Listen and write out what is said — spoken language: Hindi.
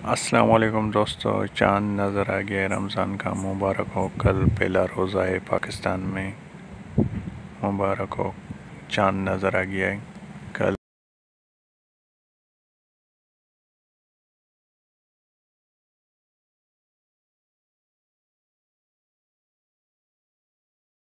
अस्सलाम वालेकुम दोस्तों, चाँद नज़र आ गया है। रमज़ान का मुबारक हो। कल पहला रोज़ा है पाकिस्तान में। मुबारक हो, चाँद नज़र आ गया है।